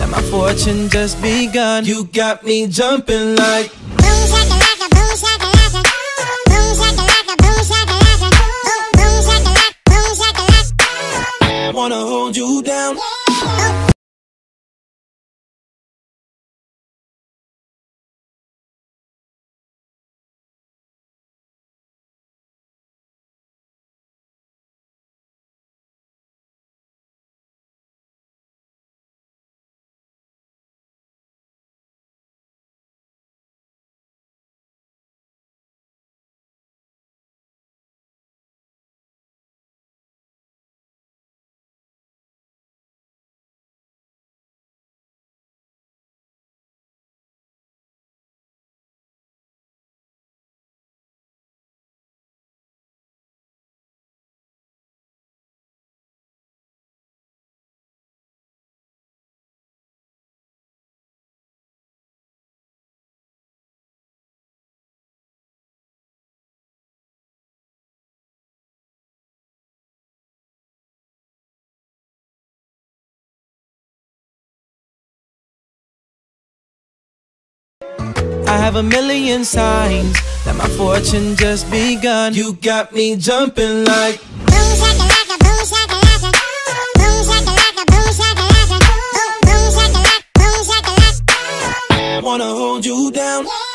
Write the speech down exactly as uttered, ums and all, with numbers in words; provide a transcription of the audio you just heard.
that my fortune just begun. You got me jumping like boom shakalaka, boom shakalaka, boom shakalaka, boom shakalaka, boom boom shakalaka, boom shakalaka. wanna hold you down. I have a million signs that my fortune just begun. You got me jumping like boom shakalaka, boom shakalaka, boom shakalaka, boom shakalaka, boom boom shakalaka, boom shakalaka. wanna hold you down.